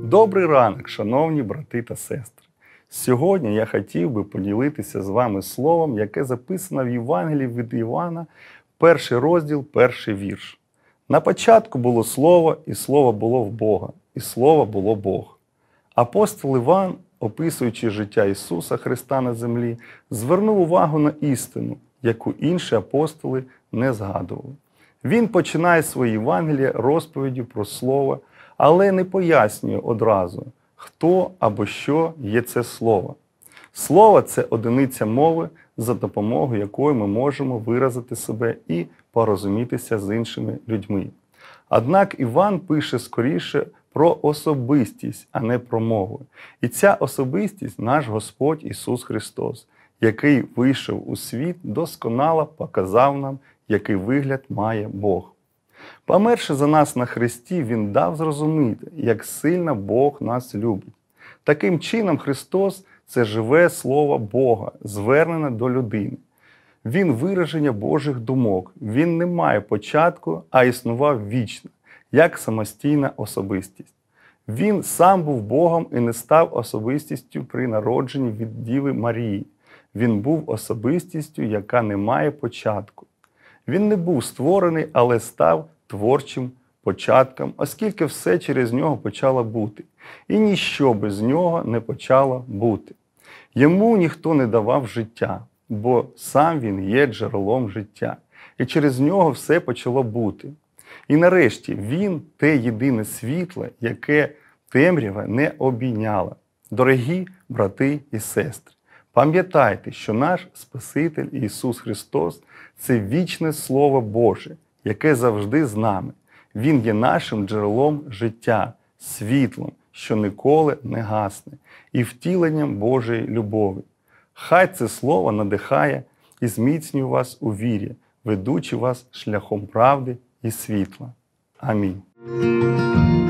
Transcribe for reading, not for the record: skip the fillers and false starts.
Добрий ранок, шановні брати та сестри! Сьогодні я хотів би поділитися з вами словом, яке записано в Євангелії від Івана, 1 розділ, 1 вірш. На початку було Слово, і Слово було в Бога, і Слово було Бог. Апостол Іван, описуючи життя Ісуса Христа на землі, звернув увагу на істину, яку інші апостоли не згадували. Він починає своє Євангеліє розповіддю про Слово, але не пояснює одразу, хто або що є це Слово. Слово – це одиниця мови, за допомогою якої ми можемо виразити себе і порозумітися з іншими людьми. Однак Іван пише скоріше про особистість, а не про мову. І ця особистість – наш Господь Ісус Христос, який вийшов у світ, досконало показав нам, який вигляд має Бог. Померши за нас на хресті, Він дав зрозуміти, як сильно Бог нас любить. Таким чином, Христос – це живе Слово Бога, звернене до людини. Він – вираження Божих думок. Він не має початку, а існував вічно, як самостійна особистість. Він сам був Богом і не став особистістю при народженні від Діви Марії. Він був особистістю, яка не має початку. Він не був створений, але став творчим початком, оскільки все через нього почало бути. І ніщо без нього не почало бути. Йому ніхто не давав життя, бо сам він є джерелом життя. І через нього все почало бути. І нарешті він – те єдине світло, яке темрява не обійняла. Дорогі брати і сестри, пам'ятайте, що наш Спаситель Ісус Христос – це вічне Слово Боже, яке завжди з нами. Він є нашим джерелом життя, світлом, що ніколи не гасне, і втіленням Божої любові. Хай це Слово надихає і зміцнює вас у вірі, ведучи вас шляхом правди і світла. Амінь.